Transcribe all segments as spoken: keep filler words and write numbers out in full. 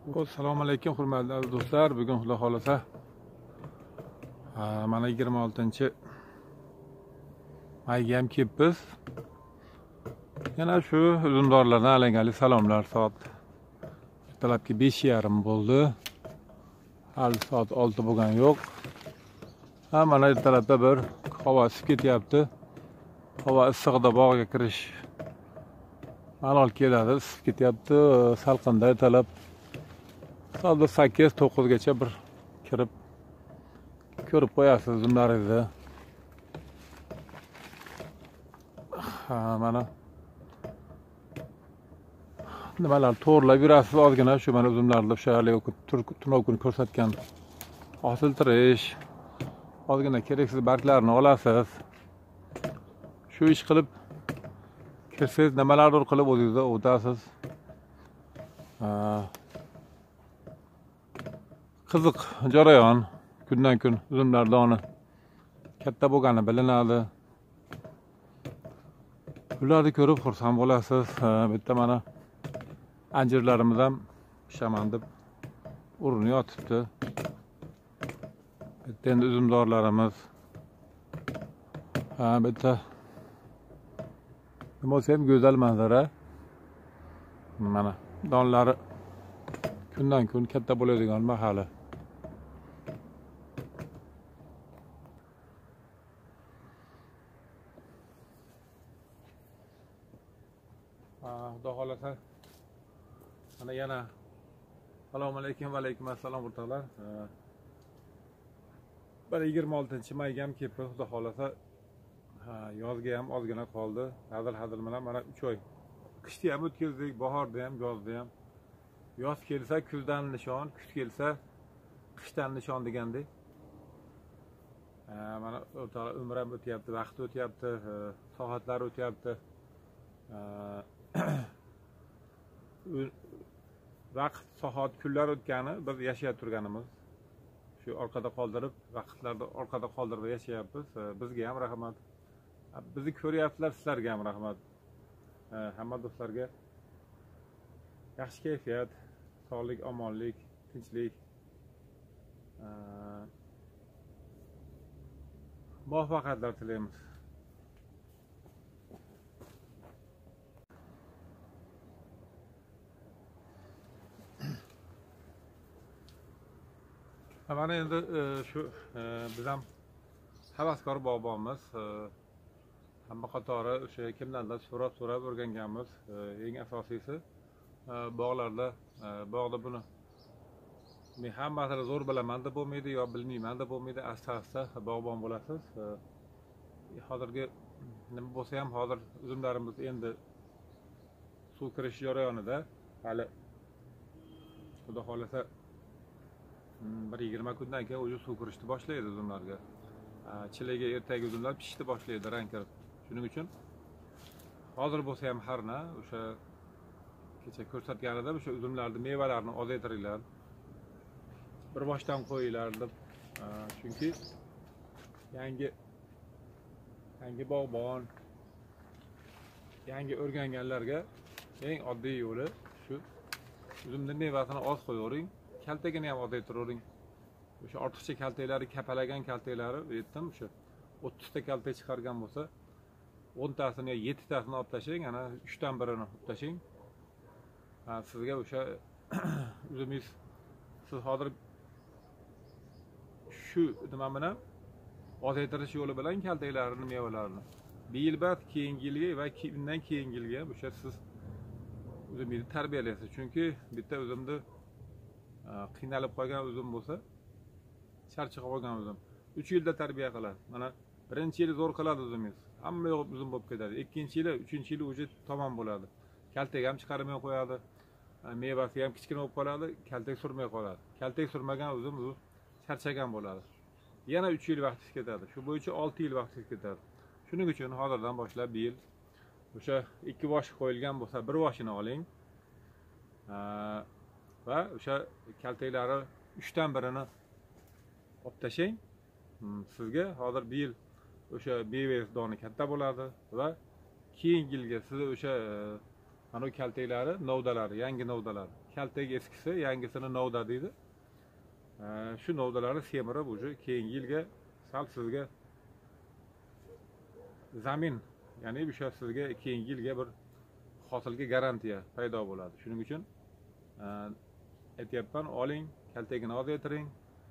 Assalomu alaykum hurmatli do'stlar. Bugun xudo xolasa mana yigirma oltinchi mayga ham kelibmiz. Yana shu uzumdorlardan alangali salomlar. Soat ertalabki besh yarim bo'ldi. Hali soat olti bo'lgan yo'q. Ha mana ertalabda bir havo isib ketyapti. Havo issig'ida bog'ga kirish malol keladi, isib ketyapti. Salqinda ertalab soat sakkiz to'qqizgacha bir kirib ko'rib qo'yasiz uzumlaringizni. Ha mana nimalar to'g'rilab yurasiz ozgina shu mana uzumlarni o'sha tunov kuni ko'rsatgan hosiltirish, ozgina keraksiz barglarni olasiz. Shu ish qilib kirsangiz nimalardir qilib o'zingizni o'tasiz. Qiziq jarayon, kundan kun uzumlar doni katta bo'lgani bilinadi. Ularni ko'rib xursand bo'lasiz. Bitta mana anjirlarimiz ham pishaman deb urinib yotibdi. Bitta endi uzumdorlarimiz. Ha bitta nima bo'lsa ham go'zal manzara. Mana donlari kundan kun katta bo'ladigan mahali. Xudo xolasa mana yana assalomu alaykum va alaykum assalom o'rtoqlar. Bir yigirma oltinchi mayga ham kelib xudo xolasa yozga ham ozgina qoldi. Hazil-hazil bilan mana uch oy qishni ham o'tkazdik, bahorda ham, yozda ham. Yoz kelsa kuzdan nishon, kuz kelsa qishdan nishon degandek. Mana o'rtoqlar umr ham o'tyapti, vaqt o'tyapti, soatlar o'tyapti. Vaqt, soat, kunlar o'tgani biz yashab turganimiz. Shu orqada qoldirib, vaqtlarni orqada qoldirib yashayapmiz. Bizga ham rahmat. Bizni ko'ryapsizlar, sizlarga ham rahmat. Hamma do'stlarga yaxshi kayfiyat, sog'lik, omonlik, tinchlik, muvaffaqiyatlar tilaymiz. Mana endi shu biz ham havaskor bog'bonmiz. Hamma qatori o'sha kimlardan so'rab-so'rab o'rganganmiz. Eng asosiysi bog'larda, bog'da buni men hammasini zo'r bilaman deb bo'lmaydi, yo bilmayman deb bo'lmaydi. Asta-asta bog'bon bo'lasiz. Hozirgi nima bo'lsa ham hozir uzumlarimiz endi suv kirish jarayonida, hali xudo xolasa bir yigirma kundan keyin o'zi suv kirishni boshlaydi uzumlarga. Chilaga ertaga uzumlar pishishni boshlaydi, rang kirib. Shuning uchun hozir bo'lsa ham harna o'sha kecha ko'rsatganida o'sha uzumlarning mevalarini ozaytiringlar. Bir boshdan qo'yinglar deb. Chunki yangi yangi bog'bon, yangi o'rganganlarga eng oddiy yo'li shu uzumning mevasini oz qo'yavering, kaltagini ham ozaytiravering. O'sha ortiqcha kaltaklari, kapalagan kaltaklari aytdim, o'sha o'ttiz ta kalta chiqargan bo'lsa, o'n tasini yo yetti tasini olib tashlang, ana uch dan birini olib tashlang. Sizga o'sha uzumingiz siz hozir shu nima bilan ozaytirish yo'li bilan kaltaklarini, mevalarini bir yil ba'd keyingi yilga va undan keyingi yilga o'sha siz uzumingizni tarbiyalaysiz. Chunki bitta uzumni qiynalib qolgan uzum bo'lsa, charchab qolgan uzum uch yilda tarbiya qiladi. Mana birinchi yili zo'r qiladi uzumingiz. Hamma yo'q uzum bo'lib ketadi. Ikkinchi yili, uchinchi yili o'zi tamom bo'ladi. Kaltaga ham chiqarmay qo'yadi. Mevasi ham kichkina bo'lib qoladi, kaltak surmay qoladi. Kaltak surmagan uzum u charchagan bo'ladi. Yana uch yil vaqt ketadi. Shu bo'yicha olti yil vaqt ketadi. Shuning uchun hozirdan boshlab bir yil o'sha ikki bosh qo'yilgan bo'lsa, bir boshini oling. Va o'sha kaltaklari uch dan birini olib tashlang. Sizga hozir bir yil o'sha beves doni katta bo'ladi va keyingi yilga siz o'sha mana kaltaklari, novdalari, yangi novdalar kaltak eskisi, yangisini novda deydi. Shu novdalarni semirib уже keyingi yilga sal sizga zamin, ya'ni bu şey sizga keyingi yilga bir hosilga garantiya paydo bo'ladi. Shuning uchun aytyapman, oling, kaltagini ozaytiring,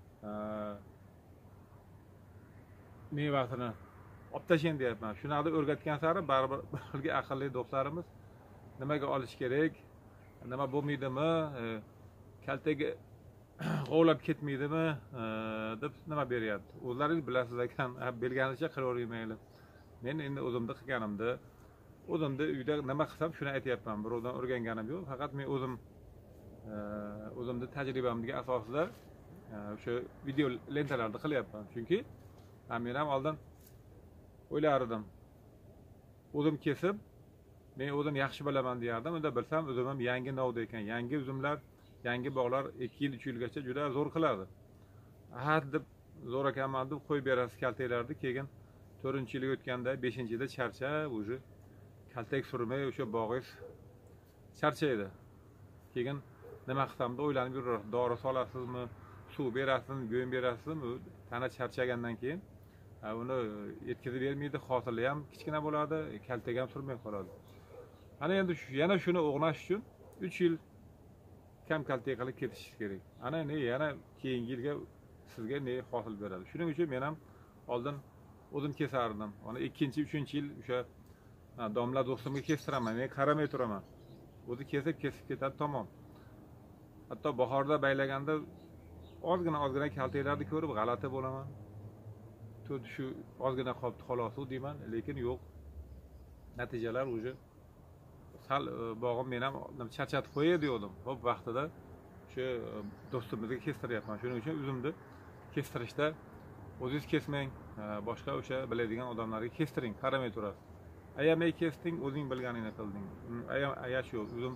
mevasini olib tashlang deyapman. Shunaqa o'rgatgan sari baribir bizga aqlli do'stlarimiz nimaga olish kerak, nima bo'lmaydimi, kaltaga g'ovlab ketmaydimi deb nima beryapti. O'zlaringiz bilasiz ekan, bilganicha qilavermaylik. Men endi o'zimni qilganimda, o'zimda uyda nima qilsam shuni aytyapman. Birovdan o'rganganim yo'q, faqat men o'zim o'zimni tajribamga asosida o'sha video lentalarni qilyapman. Chunki men ham oldin o'ylardim. O'zim kesib, men o'zim yaxshi bilaman deyardim. Unda bilsam o'zim ham yangi novda ekan, yangi uzumlar, yangi bog'lar ikki yil, uch yilgacha juda zo'r qiladi. Ha deb zo'r ekanman deb qo'yib berasiz kaltaklarni, keyin to'rtinchi yilga o'tganda, beshinchi yilda charchab, o'zi kaltak surmay o'sha bog'ingiz charchaydi. Keyin nima qilsamda o'ylanib yurasiz. Dori solasizmi, suv berasizmi, go'ng berasizmi? Tana charchagandan keyin uni yetkazib bermaydi, hosili ham kichkina bo'ladi, kaltak ham surmay qoladi. Ana endi yana shuni o'g'nash uchun uch yil kam kaltak qilib ketish kerak. Ana ne yana keyingi yilga sizga ne hosil beradi. Shuning uchun men ham oldin o'zim kesardim. Ona ikkinchi, uchinchi yil o'sha domla do'stimga kestiraman, men qaramay turaman. O'zi kesib kesib ketadi, tamom. Hatto bahorda baylaganda ozgina ozgina kaltaklarni ko'rib g'alati bo'laman. Tut shu ozgina qolibdi xolos deyman, lekin yo'q. Natijalar o'sha sal bog'im men ham charchatib qo'yay degandim. Xo'p, vaqtida shu do'stimizga kestiryapman. Shuning uchun o'zimni kestirishda o'zingiz kesmang, boshqa o'sha biladigan odamlarga kestiring, qaramay turasiz. Ayamay kesding, o'zing bilganingni qilding. Ayam ayash yo'q. O'zim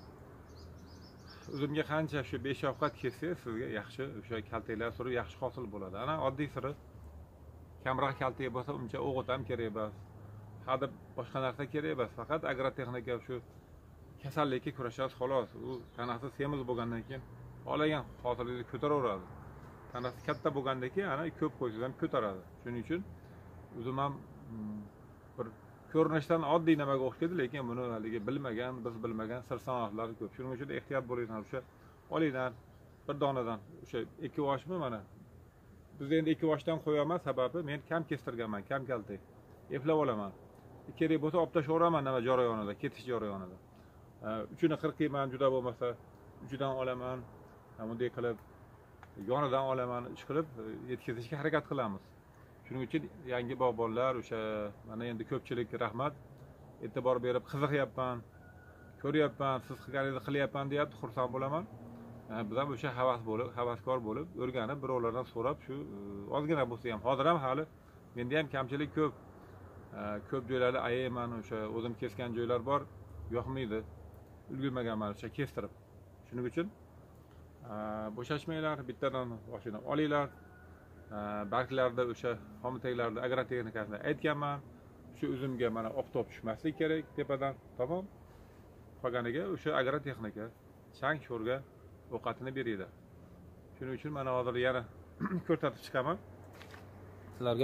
o'zimga qancha shu besh ovqat kessangiz, sizga yaxshi o'sha kaltaklar surib yaxshi hosil bo'ladi. Ana oddiy siri, kamroq kaltak bo'lsa uncha o'g'it ham kerak emas. Hadi boshqa narsa kerak emas, faqat agrotexnika shu kasallikka kurashasiz xolos. U tanasi semiz bo'lgandan keyin olagan hosilingizni ko'taraveradi. Tanasi katta bo'lgandan keyin ana ko'p qo'ysangiz ham ko'taradi. Shuning uchun o'zim ham bir ko'rinishdan oddiy nimaga o'xshaydi, lekin buni haligi bilmagan, biz bilmagan sir sanoatlar ko'p. Shuning uchun ehtiyot bo'linglar. O'sha olinglar bir donadan, o'sha ikki voshmi mana. Biz endi ikki voshdan qo'yaman, sababi men kam kestirganman, kam kaltak. Eplab olaman. Kerak bo'lsa olib tashlayveraman nima jarayonida, ketish jarayonida. uchini qirqayman, juda bo'lmasa uchidan olaman. Bunday qilib yonidan olaman, ish qilib yetkazishga harakat qilamiz. Shuning uchun yangi bog'bonlar o'sha mana endi ko'pchilik rahmat e'tibor berib qiziqyapman, ko'ryapman, siz qilganingizni qilyapman deyapti, xursand bo'laman. Biz ham o'sha havas bo'lib, havaskor bo'lib, o'rganib, birovlardan so'rab shu ozgina bo'lsa ham, hozir ham hali menda ham kamchilik ko'p. Ko'p joylarda ayayman, o'sha o'zim kesgan joylar bor, yoqmaydi. Ulgurmaganman o'sha kestirib. Shuning uchun bo'shashmanglar, bittadan boshini olinglar. Barglarda o'sha xomitaklarda agrotexnikasini aytganman. Shu uzumga mana oftob tushmasligi kerak tepadan, tamom. Qolganiga o'sha agrotexnika chang sho'rga ovqatini beradi. Shuning uchun mana hozir yana ko'rsatib chiqaman sizlarga.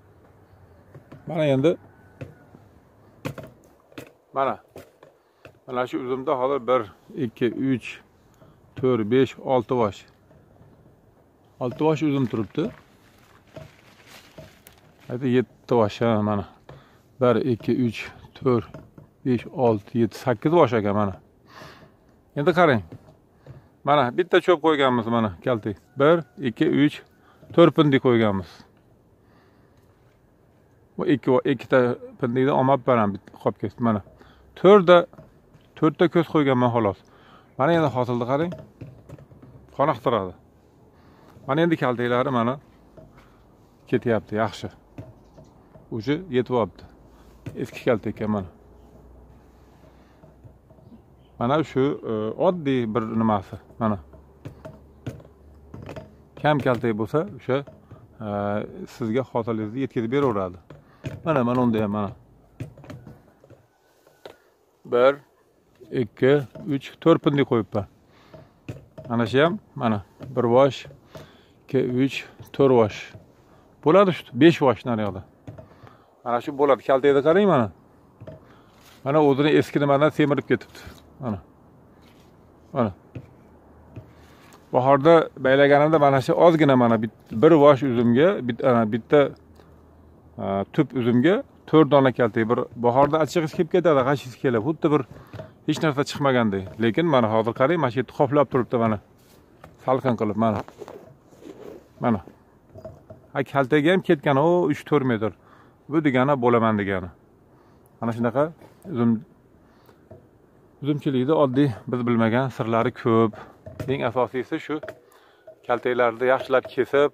Mana endi mana mana shu uzumda hozir bir, ikki, uch, to'rt, besh, olti vosh. olti vosh uzum turibdi. Hadi yetti vosh mana. bir, ikki, uch, to'rt, besh, olti, yetti, sakkiz vosh ekan mana. Endi qarang. Mana bitta cho'p qo'yganmiz mana kaltak. bir, ikki, uch, to'rt pindik qo'yganmiz. Bu ikki ikkita pindikni olmabman ham qolib ketdi mana. to'rtta to'rtta ko'z qo'yganman xolos. Mana endi hosilni qarang. Qoniqtiradi. Mana endi kaltaklari mana ketyapti, yaxshi. O'sha yetyapti. Eski kaltakka mana. Mana shu oddiy bir nimasi mana. Kam kaltak bo'lsa, o'sha sizga hosilingizni yetkazib beraveradi. Mana mana unda ham mana. bir, ikki, uch, to'rt pindik qo'yibman. Mana shu ham mana bir bosh, ikki, uch, to'rt bosh. Bo'ladi shu besh bosh naryoqda. Mana shu bo'ladi. Kaltayda qarang mana. Mana o'zini eski nimadan semirib ketibdi. Mana. Mana. Bahorda baylaganimda mana shu ozgina mana bir bosh uzumga, bitta tüp uzumga to'rt dona kaltay. Bir bahorda achchig'is kelib ketadi, g'ashis kelib, xuddi bir hech narsa chiqmagandek. Lekin mana hozir qarang, mana shu yerda qoplab turibdi mana. Salqin qilib mana. Mana. Ha kaltayga ham ketgan o uch to'rt metr. Bu degani bo'laman degani. Mana shunaqa uzum uzumchilikda oddiy biz bilmagan sirlari ko'p. Eng asosiysi shu kaltaylarni yaxshilab kesib,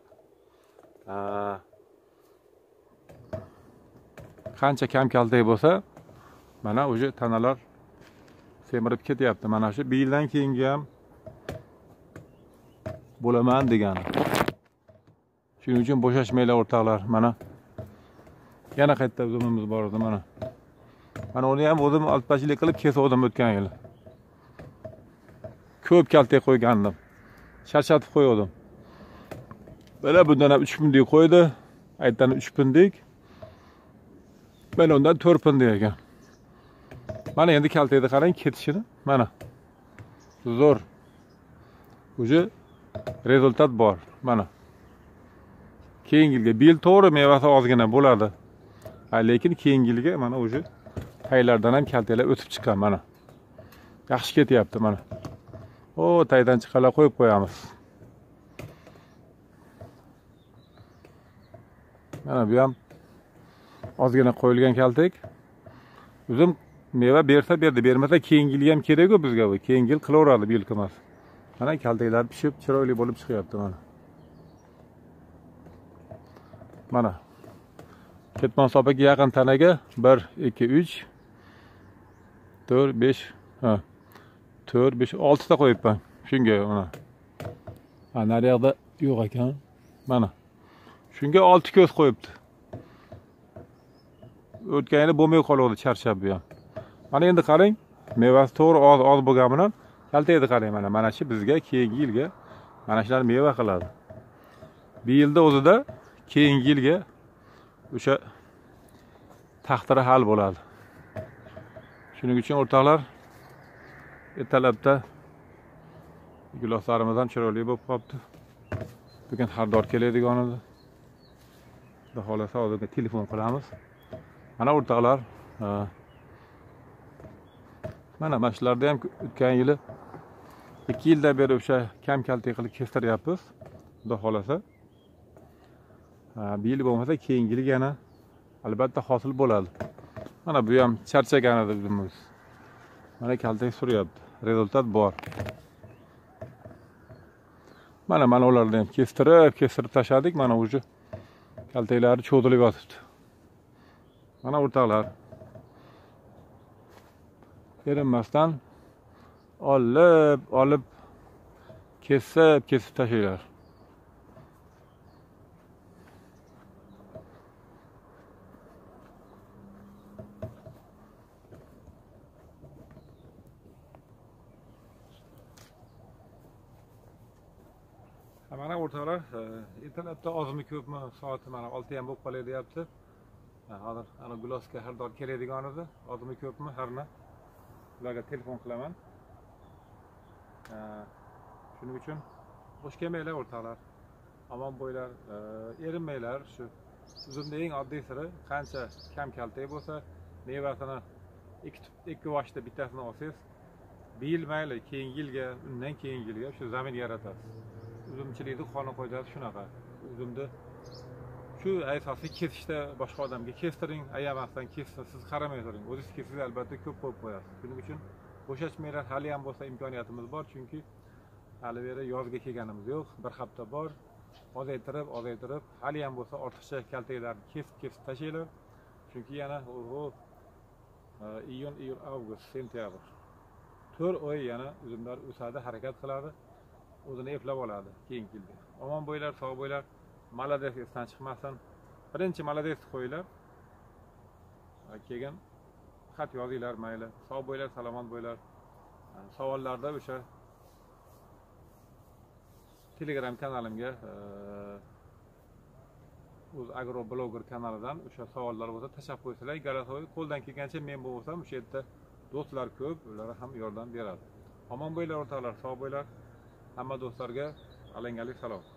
qancha kam kaltay bo'lsa, mana o'sha tanalar semirib ketyapti. Mana shu bir yildan keyingi ham bo'laman degani. Shuning uchun bo'shashmanglar o'rtoqlar. Mana yana qayerda uzumimiz bor edi mana. Mana uni ham o'zim alpashlik qilib kesdim o'tgan yil. Ko'p kaltay qo'ygandim. Sharchatib qo'ydim. Mana bundan ham uch pundik qo'ydi. Aytdan uch pundik. Mana undan to'rt pundik ekan. Mana endi kaltayda qarang ketishini. Mana. Zo'r. O'sha rezultat bor. Mana. Keyingi yilga bir yil to'g'ri mevasi ozgina bo'ladi. Lekin keyingi yilga mana o'sha taylardan ham kaltaylar o'tib chiqqan mana. Yaxshi ketyapti mana. O, taydan chiqala qo'yib qo'yamiz. Mana bu ham ozgina qo'yilgan kaltak. Uzum meva bersa berdi, bermasa keyingi yil ham kerak-ku bizga bu. Keyingi yil qilaveradi bu yilki emas. Mana kaltaklar pishib, chiroyli bo'lib chiqyapti mana. Mana. Ketmon sopaga yaqin tanaga bir, ikki, uch, to'rt, besh, ha. to'rt, besh, olti ta qo'yibman. Shunga mana. Ha, naryoqda yo'q ekan. Mana. Shunga olti ko'z qo'yibdi. O'tgan yili bo'lmay qoldi, charchab bu ham. Mana endi qarang, mevasi to'g'ri oz oz bo'lgan bilan kaltayni qarang mana. Mana shu bizga keyingi yilga mana shular meva qiladi. Bir yilda o'zida keyingi yilga o'sha taqdiri hal bo'ladi. Shuning uchun o'rtoqlar, ertalabda giloslarimiz ham chiroyli bo'lib qolibdi. Bugun xaridor keladigan edi. Xudo xolasa hozirga telefon qilamiz. Mana o'rtoqlar, mana mashlarida ham o'tgan yili ikki yildan beri o'sha kam kaltay qilib kestiryapmiz. Xudo xolasa bir yil bo'lmasa keyingi yil yana albatta hosil bo'ladi. Mana bu ham charchagan edi bizimiz. Mana kaltay suryapti. Rezultat bor. Mana mana ularni ham kestirib, kestirib tashladik. Mana o'sha kaltaylari cho'zilib yotibdi. Mana o'rtoqlar. Erinmasdan olib, olib kesib, kesib tashlaylar. Mana o'rtoqlar, ertalabda ozmi ko'pmi soati mana olti ham bo'lib qolay deyapti. Hozir ana Gulosga xaridor keladigan edi. Ozmi ko'pmi harna ularga telefon qilaman. Shuning uchun xush kelmanglar o'rtoqlar. Omon bo'ylar, erinmanglar. Shu uzumning eng oddiy siri qancha kam kaltay bo'lsa, mevasini ikki ikki boshda bittasini olsangiz, bir yil mayli, keyingi yilga, undan keyingi yilga shu zamin yaratasiz. Uzumchilikning qonun qoidasi shunaqa. Uzumni shu asosiy kesishda boshqa odamga kestiring, ayamasdan kessin, siz qaramay turing. O'zingiz kesish albatta ko'p qo'yib qo'yasiz. Shuning uchun bo'shashmanglar, hali ham bo'lsa imkoniyatimiz bor, chunki hali beri yozga kelganimiz yo'q. Bir hafta bor. Ozaytirib, ozaytirib, hali ham bo'lsa ortiqcha kaltaylarni kesib, kesib tashlaylar. Chunki yana o iyun, iyul, avgust, sentyabr. to'rt oy yana uzumlar o'sadi, harakat qiladi. O'zini eplab oladi keyingi yilda. Omon bo'ylar, sog' bo'ylar. Malades esdan chiqmasin. Birinchi malades qo'yinglar. Keyin xat yozinglar mayli. Sog' bo'ylar, salomat bo'ylar. Savollarda o'sha Telegram kanalimga o'z agrobloger kanalidan o'sha savollar bo'lsa tashlab qo'ysalar, garatoy qo'ldan kelgancha men bo'lsam o'sha yerda do'stlar ko'p, ular ham yordam beradi. Omon bo'linglar o'rtoqlar, sog' bo'linglar. Hamma do'stlarga alangali salom.